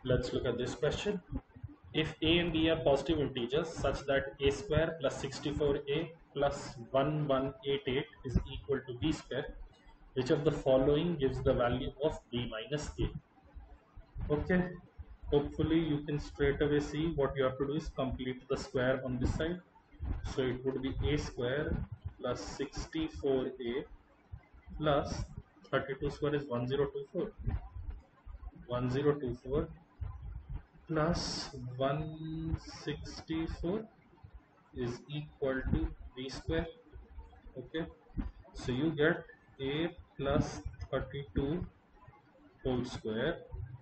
Let's look at this question. If a and b are positive integers such that a square plus 64a plus 1188 is equal to b square, which of the following gives the value of b minus a? Okay, hopefully you can straight away see what you have to do is complete the square on this side. So it would be a square plus 64a plus 32 square is 1024. 1024 plus 164 is equal to b square. Okay, so you get a plus 32 whole square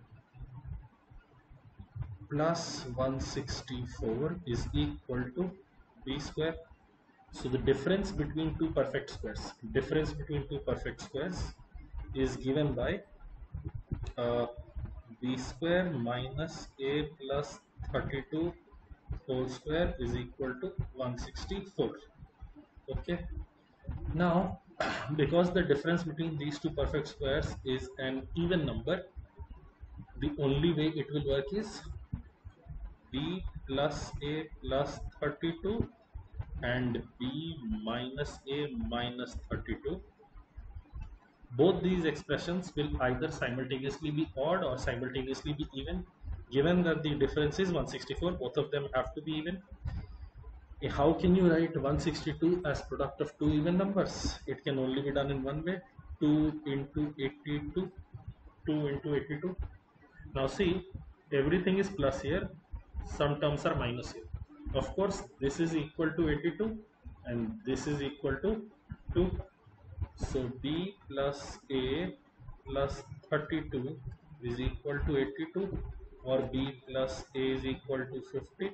plus 164 is equal to b square. So the difference between two perfect squares is given by uh, b square minus a plus 32 whole square is equal to 164. Okay, now because the difference between these two perfect squares is an even number, the only way it will work is b plus a plus 32 and b minus a minus 32. Both these expressions will either simultaneously be odd or simultaneously be even. Given that the difference is 164, both of them have to be even. How can you write 162 as product of two even numbers? It can only be done in one way, 2 into 82, 2 into 82. Now see, everything is plus here, some terms are minus here. Of course, this is equal to 82 and this is equal to 2. So b plus a plus 32 is equal to 82, or b plus a is equal to 50,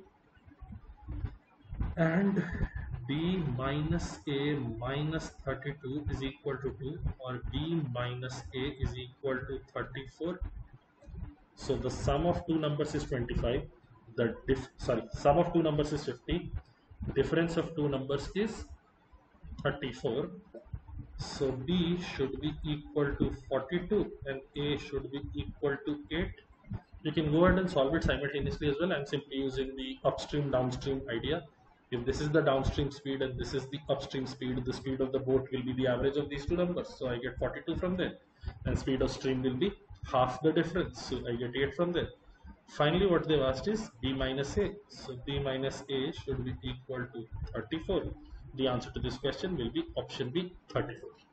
and b minus a minus 32 is equal to 2, or b minus a is equal to 34. So the sum of two numbers is 25. Sum of two numbers is 50. Difference of two numbers is 34. So b should be equal to 42 and a should be equal to 8. You can go ahead and solve it simultaneously as well. I'm simply using the upstream downstream idea. If this is the downstream speed and this is the upstream speed, the speed of the boat will be the average of these two numbers. So I get 42 from there, and speed of stream will be half the difference. So I get 8 from there. Finally, what they've asked is b minus a. So b minus a should be equal to 34. The answer to this question will be option B, 34.